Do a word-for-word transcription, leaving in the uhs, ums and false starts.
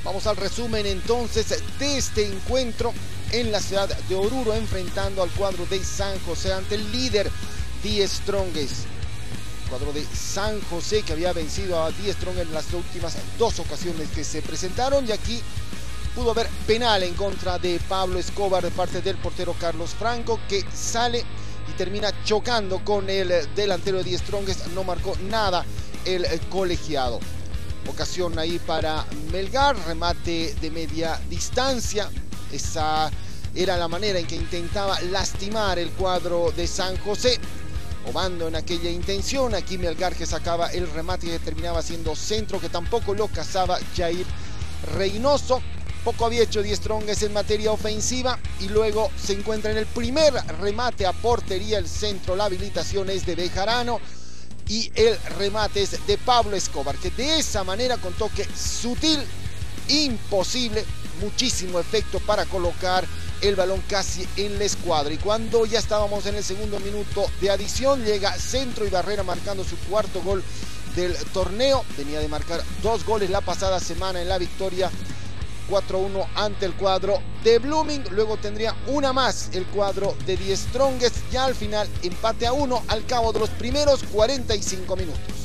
Vamos al resumen entonces de este encuentro en la ciudad de Oruro, enfrentando al cuadro de San José ante el líder The Strongest. El cuadro de San José que había vencido a The Strongest en las últimas dos ocasiones que se presentaron, y aquí pudo haber penal en contra de Pablo Escobar de parte del portero Carlos Franco, que sale y termina chocando con el delantero de The Strongest. No marcó nada el colegiado. Ocasión ahí para Melgar, remate de media distancia. Esa era la manera en que intentaba lastimar el cuadro de San José, Obando en aquella intención. Aquí Melgar que sacaba el remate que terminaba siendo centro, que tampoco lo cazaba Jair Reynoso. Poco había hecho The Strongest en materia ofensiva, y luego se encuentra en el primer remate a portería. El centro, la habilitación es de Bejarano y el remate es de Pablo Escobar, que de esa manera, con toque sutil, imposible, muchísimo efecto para colocar el balón casi en la escuadra. Y cuando ya estábamos en el segundo minuto de adición, llega centro y Barrera marcando su cuarto gol del torneo. Venía de marcar dos goles la pasada semana en la victoria cuatro uno ante el cuadro de Blooming. Luego tendría una más el cuadro de The Strongest. Ya al final empate a uno al cabo de los primeros cuarenta y cinco minutos.